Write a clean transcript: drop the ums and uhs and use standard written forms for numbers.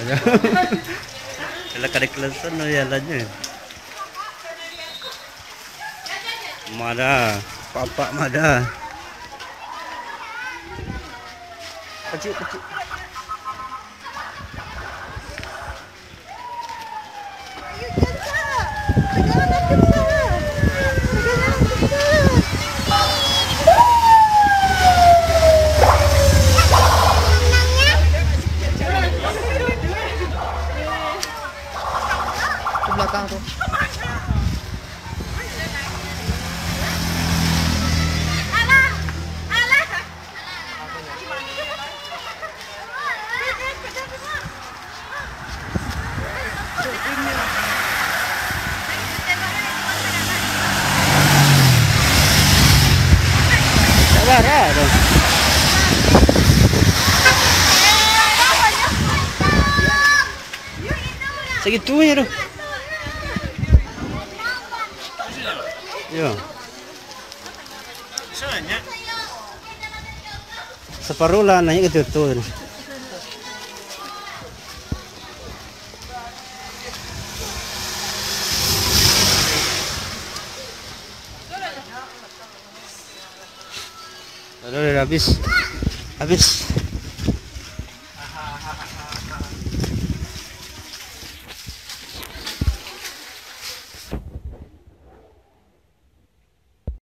Kalau kada kelasan no jalannya. Mana? Papa mana? Kecil. Ke belakang tuh. Sabar ya dong. Segitunya dong. Yo. Separuh lah nanya gitu tuh. Udah habis.